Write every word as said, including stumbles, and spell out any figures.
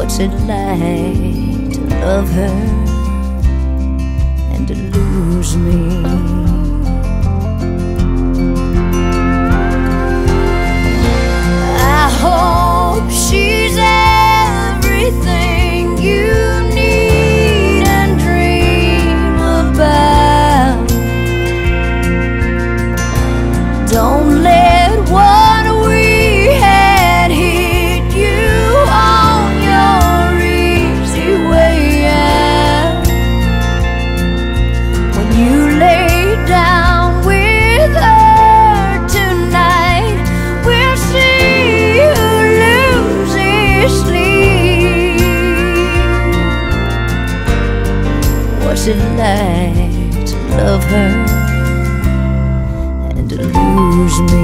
What's it like to love her and to lose me? I hope she's everything you need and dream about. Don't let what we had hit you on your easy way out. When you lay down with her tonight, we'll see who loses sleep. What's it like to love her and to lose me?